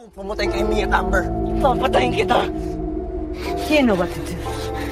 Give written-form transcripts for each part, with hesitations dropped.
akong pumatay kay Mia at Amber. Papatayin kita! You know what to do.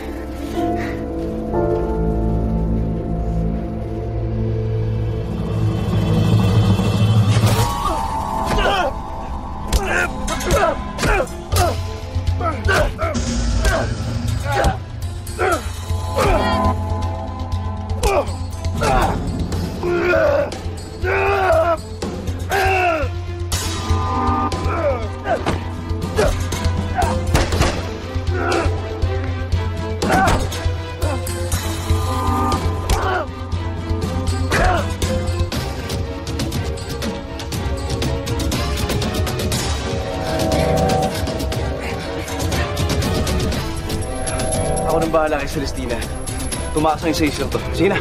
Ako nang bahala kay Celestina. Tumakas na yung sa'yo to. Sige na.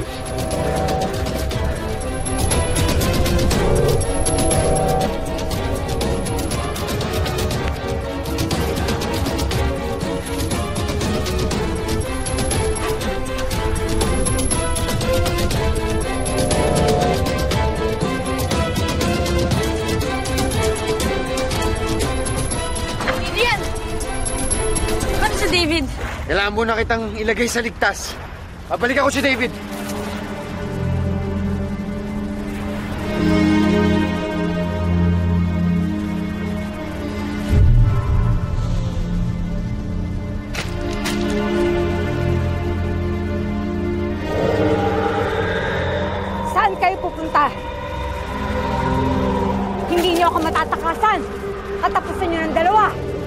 Adrian! Ano si David? Kailangan mo na kitang ilagay sa ligtas. Babalik ako si David. Saan kayo pupunta? Hindi niyo ako matatakasan. Katapusan niyo ng dalawa.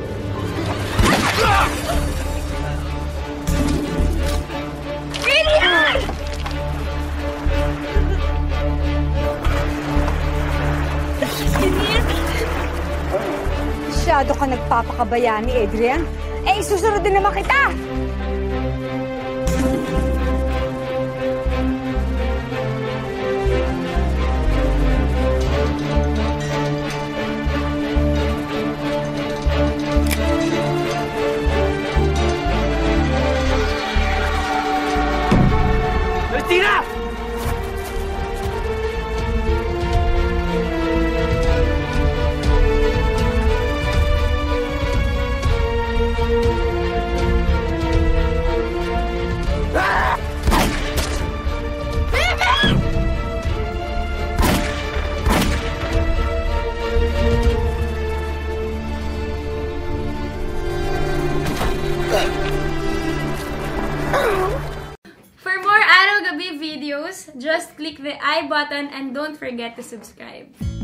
Masyado ka nagpapakabayani, Adrian. Eh, isusunod din naman kita! Celestina! For more Araw Gabi videos, just click the I button and don't forget to subscribe.